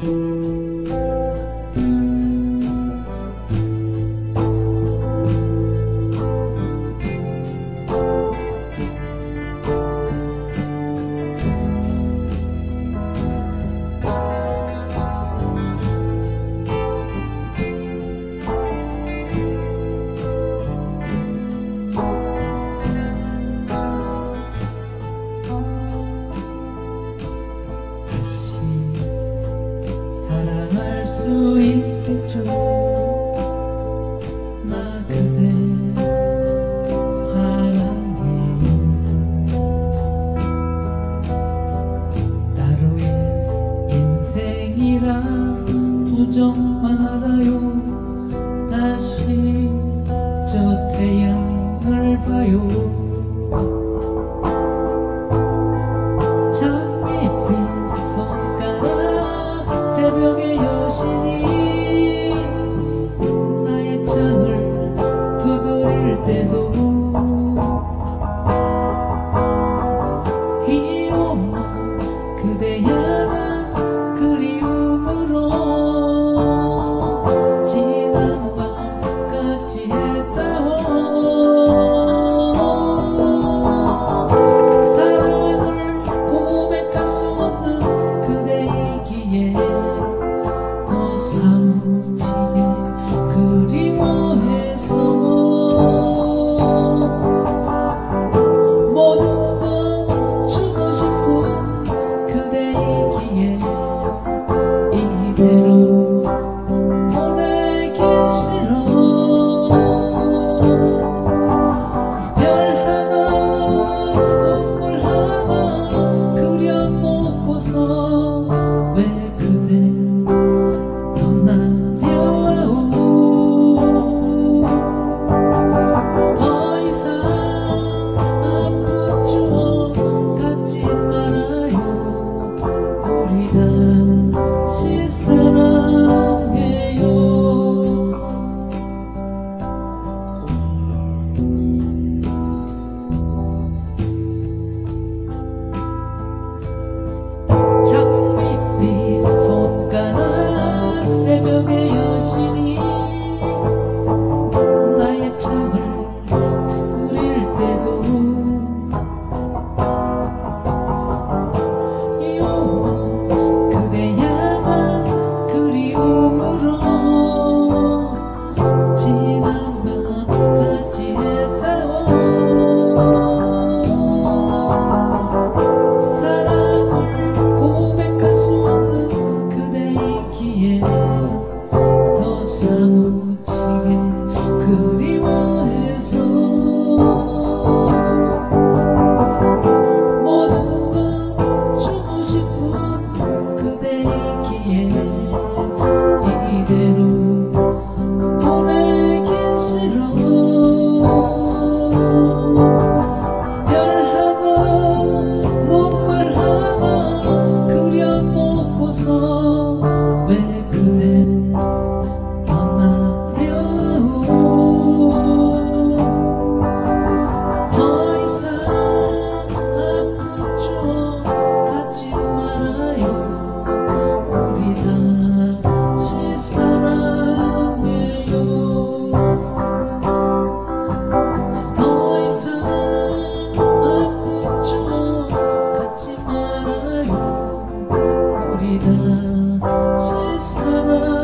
수 있겠죠. 나 그대 사랑해요. 따로의 인생이라 부정 말아요. 다시 저 태양을 봐요. 장밋빛 손가락 새벽의 여신이 나의 창을 두드릴 때도 이 온몸 그대 향한 그리움으로 지난 밤같이 했다오. 사랑을 고백할 수 없는 그대이기에 더 사무치게 그리워해서 모든 걸 주고 싶은 그대이기에 이대로 보내기 싫어. 별 하나 눈물 하나 그려 놓고서 왜 그대 떠나려 하오. 더 이상 아픈 추억 갖지 말아요. 우리 다시 사랑해요. 장밋빛 손가락 새벽의 여신이 나의 창을 두드릴 때도 이 온몸 그대 향한 그리움으로 지난 밤같이 했다오. 사랑을 고백할 수 없는 그대이기에 더 사무치게 그리워해서 모든 걸 주고 싶은 그대이기에 이대로 보내기 싫어. 별 하나 눈물 하나 그려 놓고서 왜 그대 떠나려 하오. 더 이상 아픈 추억 갖지 말아요. 우리 다시 사랑해요. 더 이상 아픈 추억 갖지 말아요. 우리 다시 사랑해요.